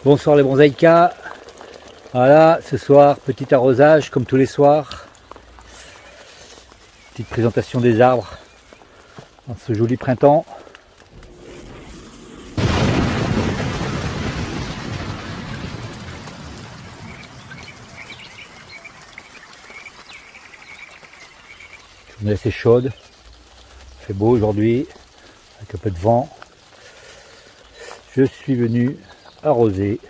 Bonsoir les bonsaïkas. Voilà, ce soir, petit arrosage comme tous les soirs. Petite présentation des arbres en ce joli printemps. Journée assez chaude. Il fait beau aujourd'hui, avec un peu de vent. Je suis venu arroser.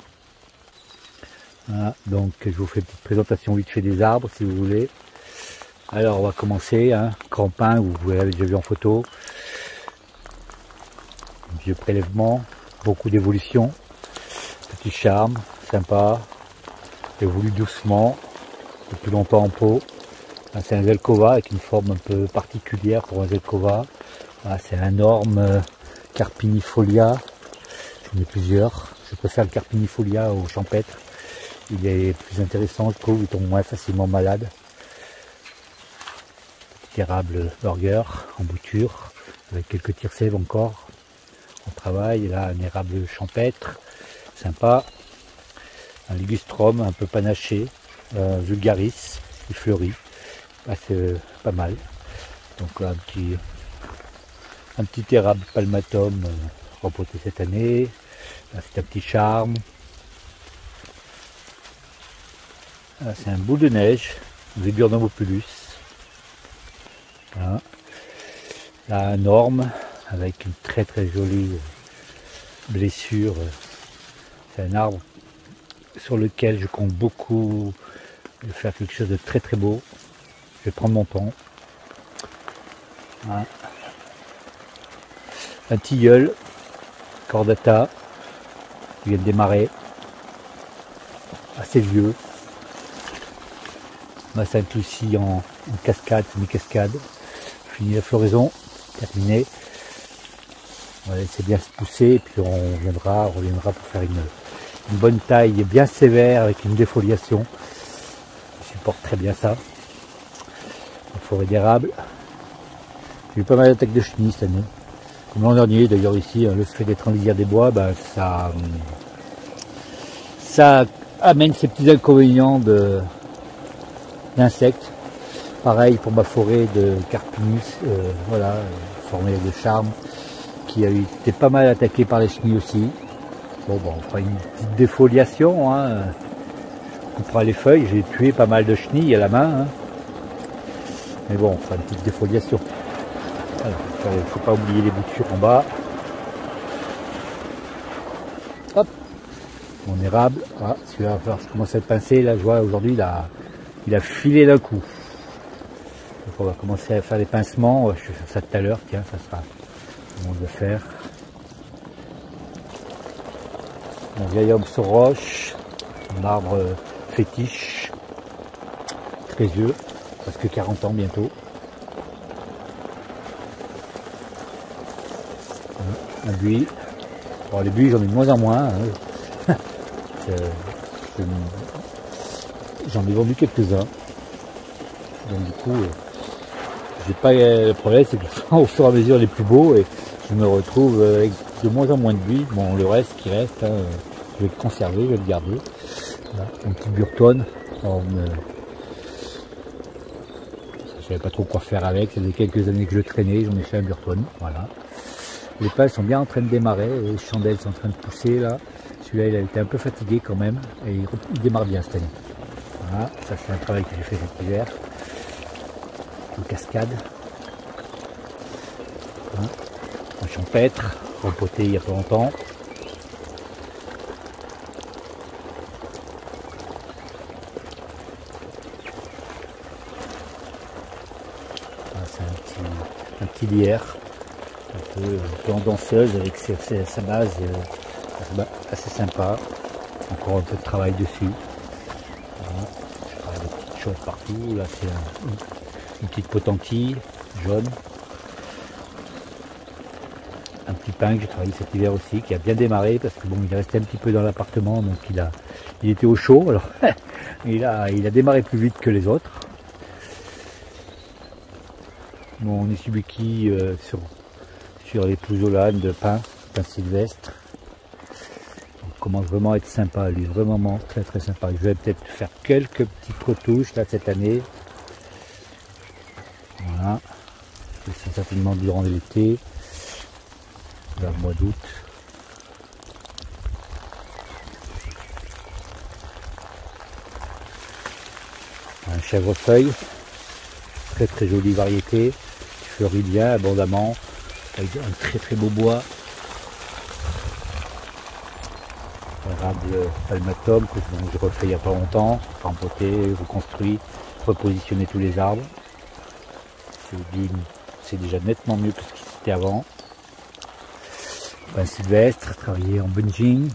Voilà, donc je vous fais une petite présentation vite fait des arbres si vous voulez. Alors on va commencer, grand pin, vous l'avez déjà vu en photo. Vieux prélèvement, beaucoup d'évolution, petit charme, sympa, évolue doucement, depuis longtemps en pot. C'est un Zelkova avec une forme un peu particulière pour un Zelkova. C'est un énorme Carpinifolia, j'en ai plusieurs. Je préfère le Carpinifolia au champêtre. Il est plus intéressant, je trouve, il tombe moins facilement malade. Petit érable burger en bouture, avec quelques tire-sève encore. On travaille, là un érable champêtre, sympa. Un ligustrum un peu panaché, vulgaris, il fleurit. C'est pas mal. Donc là, un petit érable palmatum repoté cette année. Là c'est un petit charme. C'est un boule de neige, Viburnum-opulus. Voilà. Là un orme avec une très très jolie blessure. C'est un arbre sur lequel je compte beaucoup de faire quelque chose de très très beau. Je vais prendre mon temps. Voilà. Un tilleul, cordata, qui vient de démarrer, assez vieux. Sainte-Lucie en cascade, semi-cascade. Fini la floraison, terminé. On va laisser bien se pousser et puis on reviendra pour faire une bonne taille bien sévère avec une défoliation. Je supporte très bien ça. La forêt d'érable. J'ai eu pas mal d'attaques de chenilles cette année. Comme l'an dernier d'ailleurs ici, le fait d'être en lisière des bois, ça amène ces petits inconvénients d'insectes. Pareil pour ma forêt de Carpinus, voilà, formée de charme, qui a été pas mal attaquée par les chenilles aussi. Bon, on fera une petite défoliation, on coupera les feuilles. J'ai tué pas mal de chenilles à la main, mais bon, on fera une petite défoliation. Il ne faut pas oublier les boutures en bas. Hop, mon érable, voilà, celui-là, je commence à le pincer, là je vois aujourd'hui il a filé d'un coup. Donc on va commencer à faire les pincements, je vais faire ça tout à l'heure, tiens, ça sera le moment de le faire. Mon vieil homme sur roche, mon arbre fétiche, très vieux, presque 40 ans bientôt. Un buis. Bon, les buis j'en ai de moins en moins. J'en ai vendu quelques-uns. Donc du coup, j'ai pas le problème, c'est que au fur et à mesure les plus beaux et je me retrouve avec de moins en moins de buis. Bon, le reste qui reste, je vais le conserver, je vais le garder. Voilà, un petit burton. Je savais pas trop quoi faire avec, ça faisait quelques années que je le traînais, j'en ai fait un burton. Voilà. Les pales sont bien en train de démarrer, les chandelles sont en train de pousser là. Celui-là il a été un peu fatigué quand même et il démarre bien cette année. Voilà, ça c'est un travail que j'ai fait cet hiver. Une cascade. Voilà. Un champêtre, repoté il n'y a pas longtemps. Voilà, c'est un petit lierre. Un peu en danseuse avec sa base assez sympa. Encore un peu de travail dessus. Voilà. Je travaille des petites choses partout. Là c'est une petite potentille jaune. Un petit pin que j'ai travaillé cet hiver aussi, qui a bien démarré parce que bon, il est resté un petit peu dans l'appartement, donc il était au chaud. Alors il a démarré plus vite que les autres. Mon Isubuki sur les pouzzolanes de pin sylvestre. commence vraiment à être sympa, lui, vraiment très très sympa. Je vais peut-être faire quelques petites retouches là cette année. Voilà, c'est certainement durant l'été, vers le mois d'août. Un chèvrefeuille, très très jolie variété, qui fleurit bien abondamment, avec un très très beau bois. Érable palmatum que j'ai refait il n'y a pas longtemps, rempoté, reconstruit, repositionné tous les arbres. C'est déjà nettement mieux que ce qui était avant. Pin sylvestre, travaillé en bunching.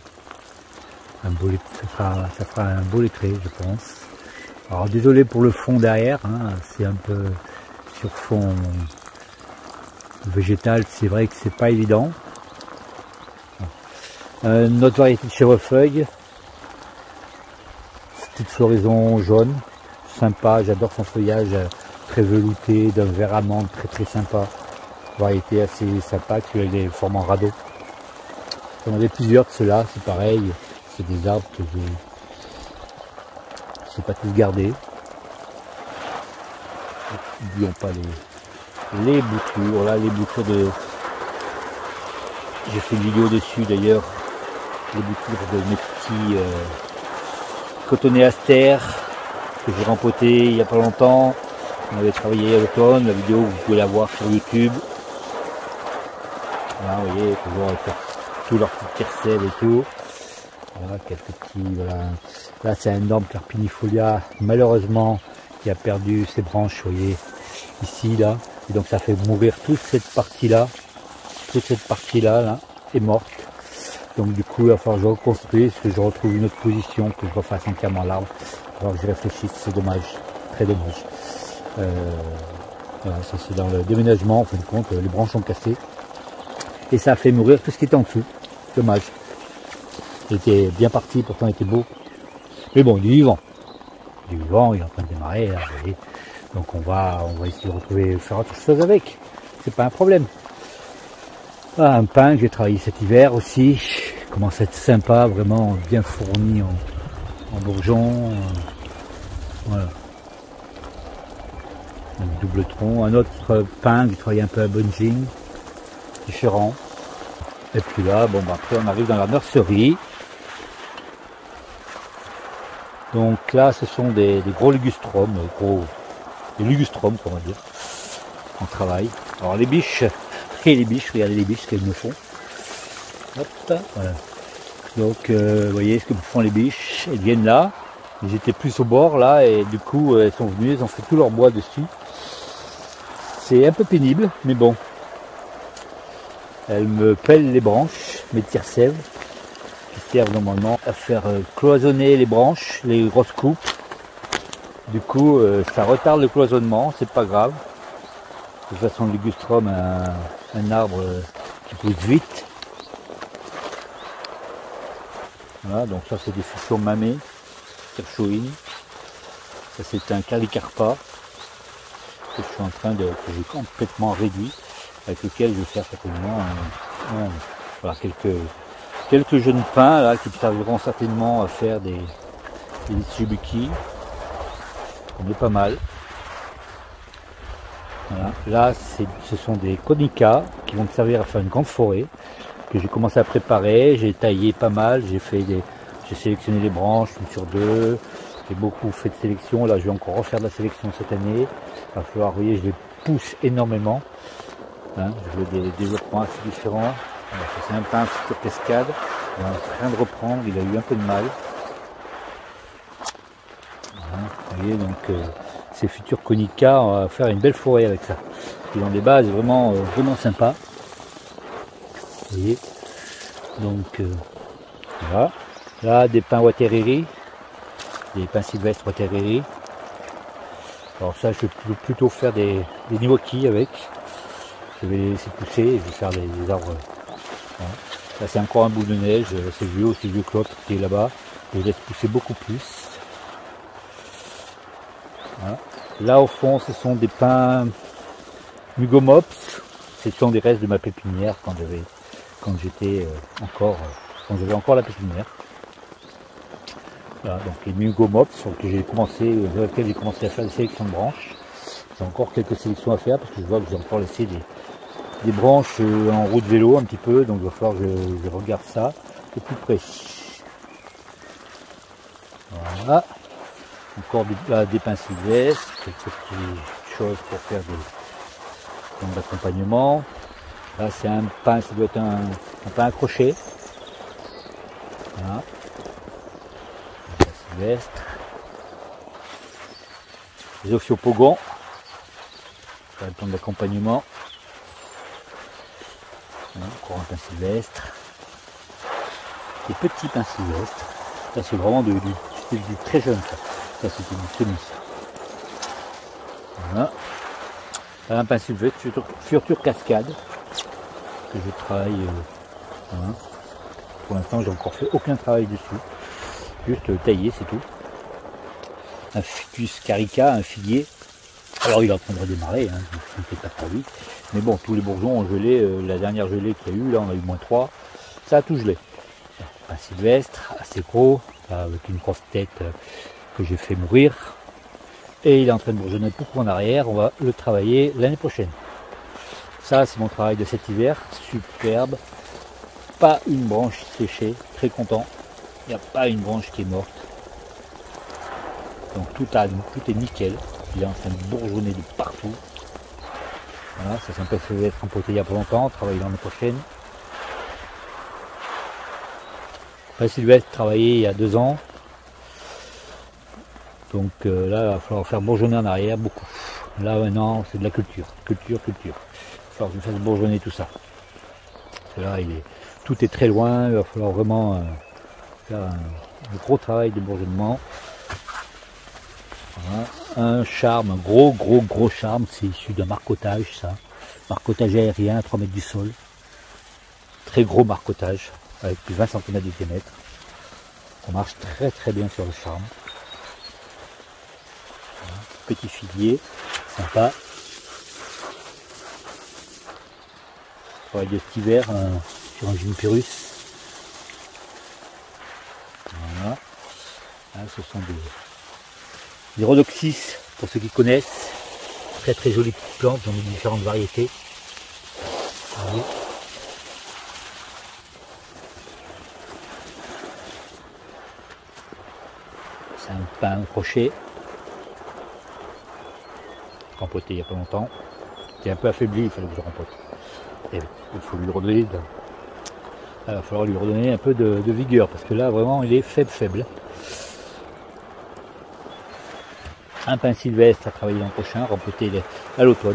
Ça fera un beau lettré, je pense. Alors désolé pour le fond derrière, hein, c'est un peu sur fond végétal, c'est vrai que c'est pas évident. Une autre variété de chèvrefeuille, petite floraison jaune, sympa, j'adore son feuillage très velouté, d'un vert amande très très sympa. Variété assez sympa, qui a des formes en radeau. J'en avais plusieurs de ceux-là, c'est pareil, c'est des arbres que je sais pas tous garder. N'oublions pas les boutures, là les boutures de... J'ai fait une vidéo dessus d'ailleurs, les boutures de mes petits cotonéastères que j'ai rempoté il n'y a pas longtemps. On avait travaillé à l'automne, la vidéo vous pouvez la voir sur YouTube. Là vous voyez, toujours avec tous leurs petites tercelles et tout. Voilà, quelques petits, voilà. Là c'est un énorme Carpinifolia, malheureusement, qui a perdu ses branches, vous voyez, ici, là. Et donc ça fait mourir toute cette partie-là. Toute cette partie-là, là, est morte. Donc du coup, il va falloir que je reconstruise, que je retrouve une autre position, que je refasse entièrement l'arbre. Alors que je réfléchisse, c'est dommage, très dommage. Voilà, ça c'est dans le déménagement, en fin de compte, les branches sont cassées. Et ça a fait mourir tout ce qui était en dessous. Dommage. Il était bien parti, pourtant il était beau. Mais bon, il est vivant. Il est vivant, il est en train de démarrer, là, vous voyez. Donc on va essayer de retrouver, faire autre chose avec. C'est pas un problème. Ah, un pin que j'ai travaillé cet hiver aussi. Il commence à être sympa, vraiment bien fourni en bourgeons. Voilà. Un double tronc. Un autre pin que j'ai travaillé un peu à bunching. Différent. Et puis là, bon, bah, après on arrive dans la nurserie. Donc là, ce sont des gros ligustromes, des ligustromes, on va dire, en travail. Alors les biches, regardez les biches qu'elles me font. Hop, voilà. Donc, vous voyez ce que me font les biches. Elles viennent là, ils étaient plus au bord là, et du coup, elles sont venues, elles ont fait tout leur bois dessus. C'est un peu pénible, mais bon. Elles me pèlent les branches, mes tire-sèves, qui servent normalement à faire cloisonner les branches, les grosses coupes. Du coup, ça retarde le cloisonnement, c'est pas grave. De toute façon, le ligustrum, un arbre qui pousse vite. Voilà, donc ça c'est des fusions mamées, Terchoïne. Ça c'est un Calicarpa que je suis en train que j'ai complètement réduit, avec lequel je vais faire certainement voilà, quelques jeunes pins là qui serviront certainement à faire des Mitsubishi. On est pas mal. Voilà. Là, ce sont des Conica qui vont me servir à faire une grande forêt que j'ai commencé à préparer. J'ai taillé pas mal, j'ai sélectionné les branches une sur deux. J'ai beaucoup fait de sélection. Là, je vais encore refaire de la sélection cette année. Il va falloir, vous voyez, je les pousse énormément. Hein, je veux des développements assez différents. C'est un pin sur cascade. Il est en train de reprendre. Il a eu un peu de mal. Voilà, vous voyez, donc ces futurs Conica, on va faire une belle forêt avec ça. Ils ont des bases vraiment sympas. Vous voyez. Donc voilà. Là, des pins Wateriri. Des pins sylvestres Wateriri. Alors ça, je vais plutôt faire des niwaki avec. Je vais les laisser pousser et je vais faire des arbres. Voilà. Là, c'est encore un bout de neige. C'est vieux aussi, vieux clope qui est là-bas. Je laisse pousser beaucoup plus. Voilà. Là, au fond, ce sont des pins Mugomops. Ce sont des restes de ma pépinière quand j'étais encore quand j'avais encore la pépinière. Voilà, donc les Mugomops sur lesquels j'ai commencé à faire des sélections de branches. J'ai encore quelques sélections à faire parce que je vois que j'ai encore laissé des branches en roue de vélo un petit peu, donc il va falloir que je regarde ça de plus près. Voilà, encore des pins sylvestres, quelques petites choses pour faire des d'accompagnement. Là c'est un pin, ça doit être un pin à crochet. Voilà. Un pin sylvestre. Les ophiopogons, ça va le plan d'accompagnement. Encore un pin sylvestre. Des petits pins sylvestres. Ça c'est vraiment du très jeune ça. Ça c'était du semi. Voilà. Un pin sylvestre, Future Cascade. Que je travaille. Voilà. Pour l'instant j'ai encore fait aucun travail dessus. Juste taillé, c'est tout. Un Ficus carica, un figuier. Alors il est en train de redémarrer, hein, je ne fais pas trop vite. Mais bon, tous les bourgeons ont gelé, la dernière gelée qu'il y a eu, là on a eu -3, ça a tout gelé. Un sylvestre, assez gros, avec une grosse tête que j'ai fait mourir. Et il est en train de bourgeonner beaucoup en arrière, on va le travailler l'année prochaine. Ça c'est mon travail de cet hiver, superbe. Pas une branche séchée, très content. Il n'y a pas une branche qui est morte. Donc tout est nickel. Il est en train de bourgeonner de partout. Voilà, ça s'empêche d'être empoté il y a pas longtemps, travailler l'année prochaine. Pin sylvestre travaillé il y a 2 ans. Donc là, il va falloir faire bourgeonner en arrière beaucoup. Là maintenant, c'est de la culture. Culture. Il va falloir que je fasse bourgeonner tout ça. Parce que là, tout est très loin, il va falloir vraiment faire un gros travail de bourgeonnement. Voilà. Un charme, un gros charme, c'est issu d'un marcotage ça. Marcotage aérien à 3 mètres du sol. Très gros marcotage, avec plus de 20 cm de diamètre. Ça marche très bien sur le charme. Voilà. Petit figuier, sympa. Travail de cet hiver sur un Juniperus. Voilà. Là, ce sont des Rhodoxys, pour ceux qui connaissent. Très jolies petites plantes, j'en ai différentes variétés. Voyez. C'est un pin crochet. Rempoté il n'y a pas longtemps. Il est un peu affaibli, il fallait que je rempote. Et il faut lui redonner il va falloir lui redonner un peu de vigueur, parce que là vraiment il est faible. Un pin sylvestre à travailler l'an prochain, rempoté à l'automne.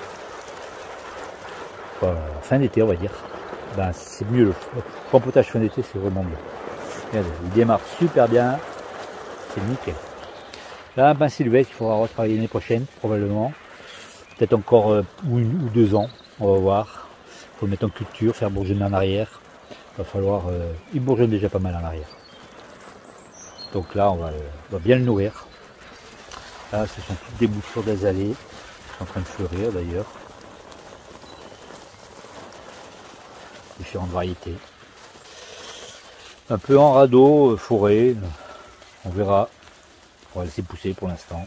Fin d'été on va dire. Ben, c'est mieux, le rempotage fin d'été c'est vraiment mieux. Regardez, il démarre super bien, c'est nickel. Là un pin sylvestre il faudra retravailler l'année prochaine probablement. Peut-être encore 1 ou 2 ans, on va voir. Il faut le mettre en culture, faire bourgeonner en arrière. Il va falloir, il bourgeonne déjà pas mal en arrière. Donc là on va bien le nourrir. Là, ce sont toutes des boussures d'azalées qui sont en train de fleurir d'ailleurs. Différentes variétés. Un peu en radeau, forêt, on verra. On va laisser pousser pour l'instant.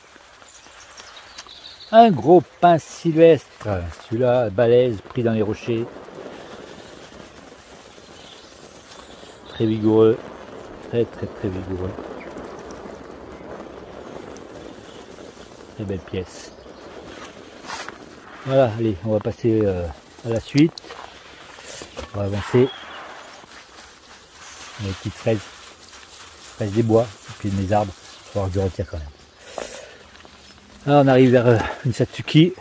Un gros pin sylvestre, celui-là balèze, pris dans les rochers. Très vigoureux, très vigoureux. Très belle pièce. Voilà, allez, on va passer à la suite. On va avancer. Les petites fraises des bois, et puis mes arbres, il va falloir que je retire quand même. Là, on arrive vers une Satsuki.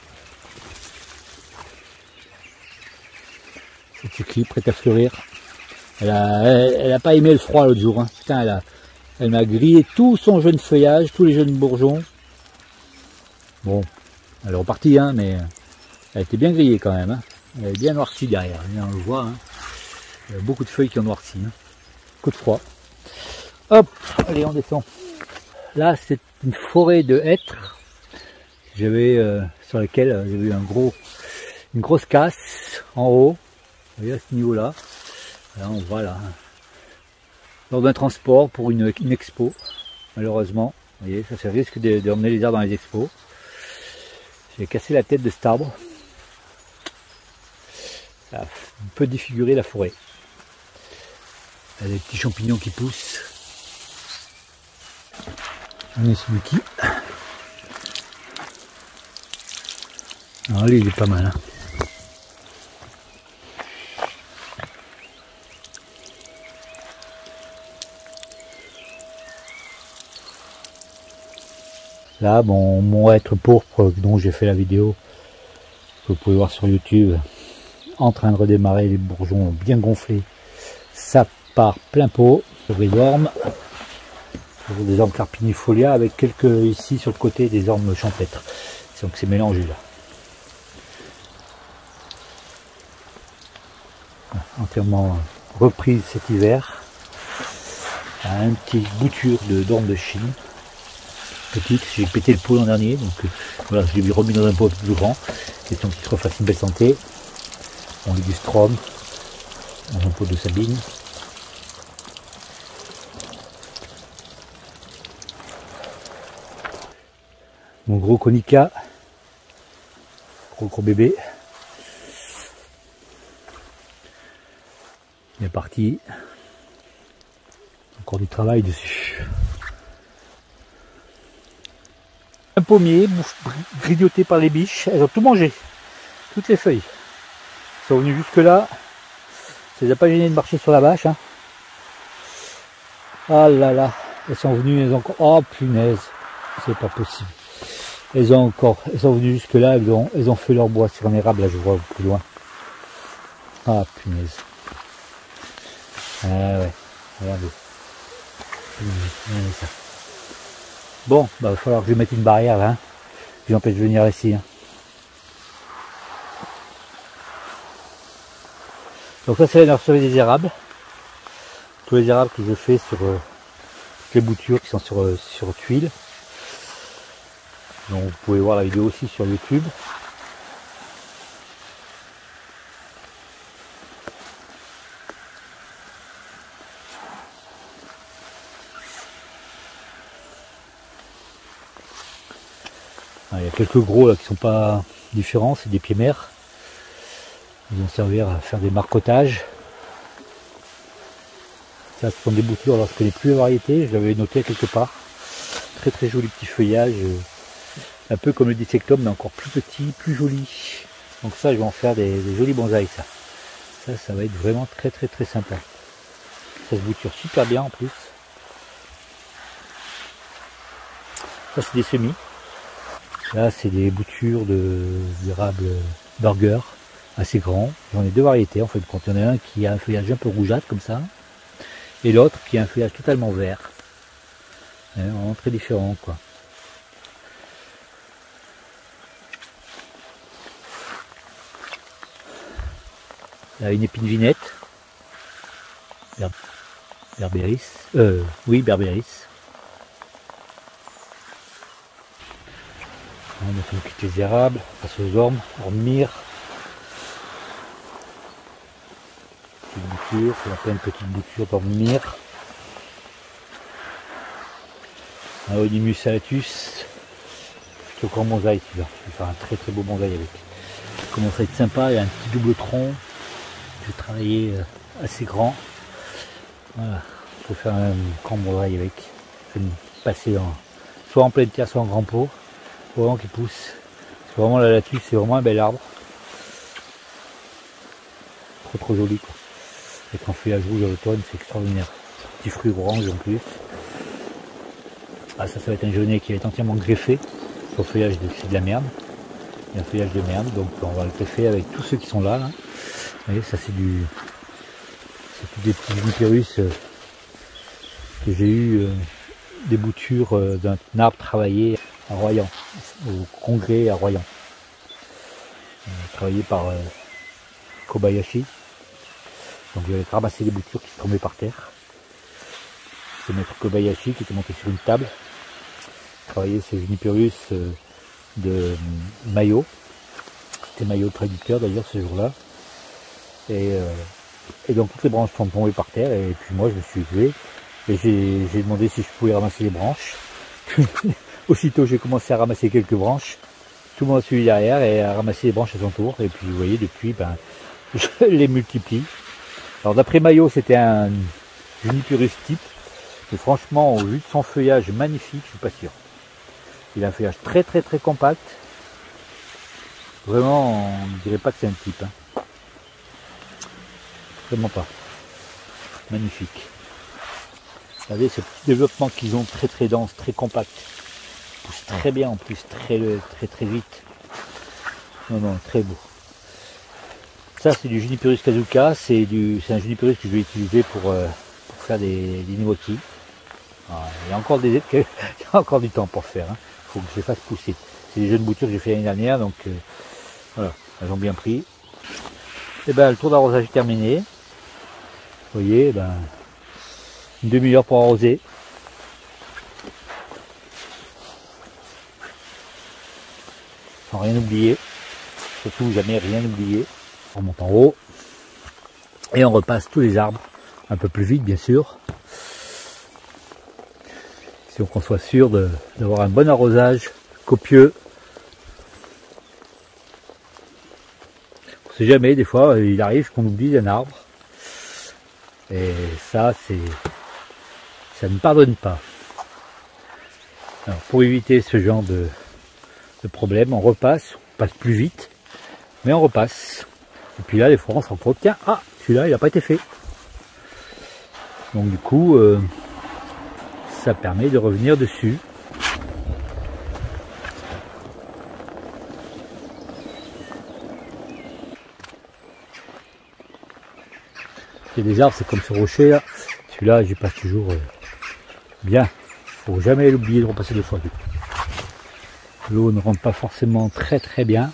Satsuki prête à fleurir. Elle a pas aimé le froid l'autre jour. Hein. Putain, elle m'a grillé tout son jeune feuillage, tous les jeunes bourgeons. Bon, elle est repartie, hein, mais elle était bien grillée quand même. Hein. Elle est bien noircie derrière, on le voit. Hein. Il y a beaucoup de feuilles qui ont noirci. Hein. Coup de froid. Hop, allez, on descend. Là, c'est une forêt de hêtres. Sur laquelle j'ai eu une grosse casse en haut. Vous voyez à ce niveau-là. Là, on voit là, lors d'un transport pour une expo, malheureusement. Vous voyez, ça risque d'emmener les arbres dans les expos. J'ai cassé la tête de cet arbre. Ça a un peu défiguré la forêt. Il y a des petits champignons qui poussent. On est celui-ci. Alors lui, il est pas mal. Hein. Là, bon, mon être pourpre dont j'ai fait la vidéo, que vous pouvez voir sur YouTube, en train de redémarrer, les bourgeons bien gonflés. Ça part plein pot. Les ormes. Des ormes carpinifolia avec quelques ici sur le côté des ormes champêtres. Donc c'est mélangé là. Entièrement reprise cet hiver. Une petite bouture d'ormes de Chine. Petite, j'ai pété le pot l'an dernier, donc voilà, je l'ai remis dans un pot un peu plus grand. Question qu'il se refasse une belle santé. On lit du strom dans un pot de Sabine. Mon gros Konica, gros bébé, il est parti. Encore du travail dessus. Un pommier, grignoté par les biches, elles ont tout mangé, toutes les feuilles. Elles sont venues jusque là, ça les a pas gêné de marcher sur la bâche. Hein. Ah là là, elles sont venues, elles ont encore. Oh punaise, c'est pas possible. Elles sont venues jusque là, elles ont fait leur bois sur un érable, là je vois plus loin. Ah punaise. Ah ouais, regardez. Regardez ça. Bon, bah, il va falloir que je mette une barrière là, hein. Je m'empêche de venir ici. Hein. Donc ça c'est la nurserie des érables. Tous les érables que je fais sur les boutures qui sont sur tuiles. Donc vous pouvez voir la vidéo aussi sur YouTube. Il y a quelques gros là qui sont pas différents, c'est des pieds mères. Ils vont servir à faire des marcotages. Ça, ce sont des boutures, alors je ne connais plus la variété, je l'avais noté quelque part. Très très joli petit feuillage, un peu comme le dissectum, mais encore plus petit, plus joli. Donc ça, je vais en faire des jolis bonsaïs, ça. Ça va être vraiment très très très sympa. Ça se bouture super bien en plus. Ça, c'est des semis. Là, c'est des boutures d'érable burger, assez grands. J'en ai deux variétés, en fait. Quand il y en a un qui a un feuillage un peu rougeâtre, comme ça, et l'autre qui a un feuillage totalement vert. Vraiment très différent, quoi. Là, une épine vinette. Berbéris. Oui, Berbéris. On a fait une petite les érables, on passe aux ormes, ormire. Petite bouture, c'est plein de petites boutures d'ormire. Un Onimus alatus. Plutôt grand bonsaï celui-là. Je vais faire un très très beau bonsaï avec. Il commence à être sympa, il y a un petit double tronc. Je vais travailler assez grand. Voilà, il faut faire un grand bonsaï avec. Je vais me passer soit en pleine terre, soit en grand pot. Faut vraiment qu'il pousse. C'est vraiment la alatus, c'est vraiment un bel arbre. Trop joli quoi. Avec un feuillage rouge à l'automne, c'est extraordinaire. Petit fruit orange en plus. Ah ça va être un jaunet qui va être entièrement greffé. Son feuillage c'est de la merde. Il y a un feuillage de merde, donc on va le greffer avec tous ceux qui sont là. Vous voyez, ça c'est des petits Juniperus que j'ai eu des boutures d'un arbre travaillé à Royan, au congrès à Royan. Travaillé par Kobayashi. Donc j'avais ramassé les boutures qui se tombaient par terre. C'est maître Kobayashi qui était monté sur une table. Travaillé ces Juniperus de Maillot. C'était Maillot le traducteur d'ailleurs ce jour-là. Et donc toutes les branches sont tombées par terre et puis moi je me suis joué Et j'ai demandé si je pouvais ramasser les branches. Aussitôt j'ai commencé à ramasser quelques branches. Tout le monde a suivi derrière et à ramasser les branches à son tour. Et puis vous voyez, depuis, ben, je les multiplie. Alors d'après Maillot, c'était un Juniperus type. Mais franchement, au vu de son feuillage magnifique, je suis pas sûr. Il a un feuillage très compact. Vraiment, on ne dirait pas que c'est un type. Hein. Vraiment pas. Magnifique. Vous savez, ce petit développement qu'ils ont très dense, très compact. Pousse très bien en plus, très vite. Non, très beau. Ça c'est du Juniperus Kazuka, c'est un Juniperus que je vais utiliser pour faire des Niwoki. Il y a encore il y a encore du temps pour faire. Il faut que je les fasse pousser. C'est des jeunes boutures que j'ai fait l'année dernière, donc voilà, elles ont bien pris. Et ben le tour d'arrosage est terminé. Vous voyez, ben, une demi-heure pour arroser. Sans rien oublier. Surtout jamais rien oublier. On remonte en haut. Et on repasse tous les arbres. Un peu plus vite bien sûr. Si on soit sûr d'avoir un bon arrosage copieux. On sait jamais, des fois il arrive qu'on oublie un arbre. Et ça ça ne pardonne pas. Alors pour éviter ce genre de problème, on passe plus vite, mais on repasse. Et puis là, des fois, on se rend compte, tiens, ah, celui-là, il n'a pas été fait. Donc du coup, ça permet de revenir dessus. Il y a des arbres, c'est comme ce rocher là. Celui-là, j'y passe toujours bien. Faut jamais l'oublier de repasser deux fois. L'eau ne rentre pas forcément très bien.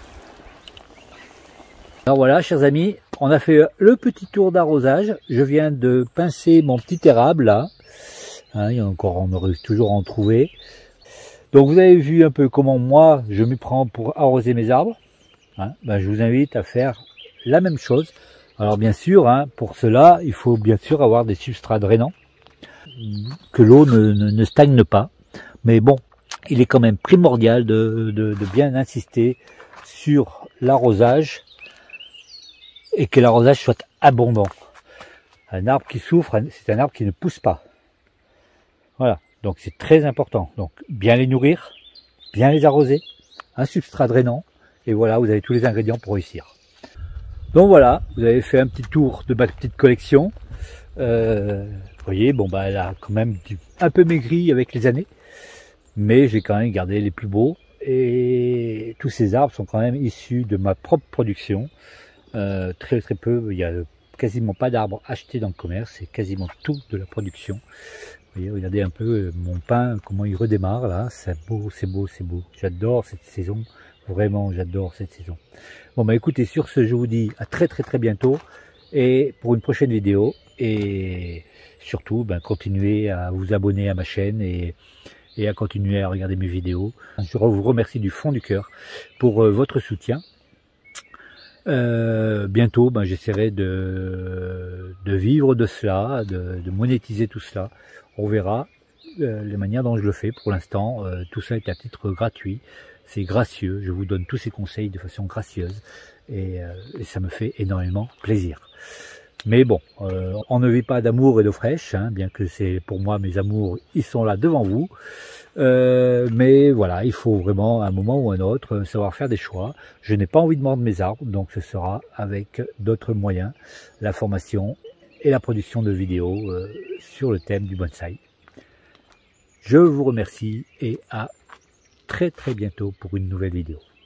Alors voilà, chers amis, on a fait le petit tour d'arrosage. Je viens de pincer mon petit érable là. Hein, il y a encore, on aurait toujours en trouvé. Donc vous avez vu un peu comment moi je m'y prends pour arroser mes arbres. Hein, ben, je vous invite à faire la même chose. Alors bien sûr, hein, pour cela, il faut bien sûr avoir des substrats drainants, que l'eau ne stagne pas. Mais bon, il est quand même primordial de bien insister sur l'arrosage et que l'arrosage soit abondant. Un arbre qui souffre, c'est un arbre qui ne pousse pas. Voilà, donc c'est très important. Donc bien les nourrir, bien les arroser, un substrat drainant, et voilà, vous avez tous les ingrédients pour réussir. Donc voilà, vous avez fait un petit tour de ma petite collection. Vous voyez, bon bah elle a quand même un peu maigri avec les années, mais j'ai quand même gardé les plus beaux, et tous ces arbres sont quand même issus de ma propre production. Très peu, il y a quasiment pas d'arbres achetés dans le commerce, c'est quasiment tout de la production. Vous voyez, regardez un peu mon pin, comment il redémarre là, c'est beau, c'est beau, c'est beau. J'adore cette saison, vraiment j'adore cette saison. Bon bah écoutez, sur ce je vous dis à très bientôt, et pour une prochaine vidéo, et surtout ben, continuez à vous abonner à ma chaîne et à continuer à regarder mes vidéos. Je vous remercie du fond du cœur pour votre soutien. Bientôt, ben, j'essaierai de vivre de cela, de monétiser tout cela. On verra les manières dont je le fais. Pour l'instant, tout ça est à titre gratuit. C'est gracieux. Je vous donne tous ces conseils de façon gracieuse. Et ça me fait énormément plaisir. Mais bon, on ne vit pas d'amour et d'eau fraîche, hein, bien que c'est pour moi mes amours, ils sont là devant vous. Mais voilà, il faut vraiment à un moment ou à un autre savoir faire des choix. Je n'ai pas envie de mordre mes arbres, donc ce sera avec d'autres moyens, la formation et la production de vidéos sur le thème du bonsaï. Je vous remercie et à très bientôt pour une nouvelle vidéo.